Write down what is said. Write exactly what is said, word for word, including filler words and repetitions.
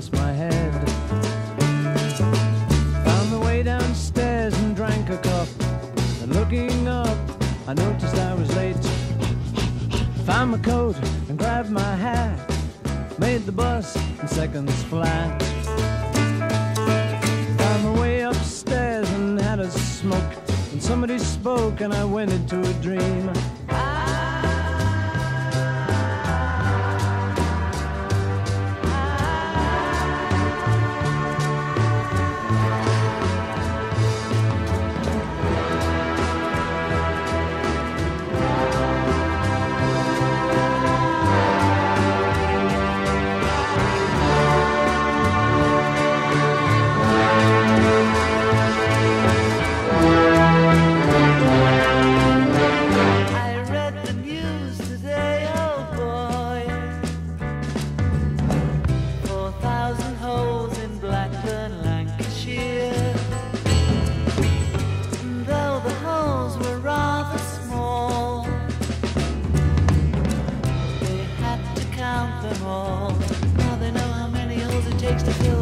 lost my head. Found the way downstairs and drank a cup. And looking up, I noticed I was late. Found my coat and grabbed my hat. Made the bus in seconds flat. Found my way upstairs and had a smoke. And somebody spoke and I went into a dream. Now they know how many holes it takes to fill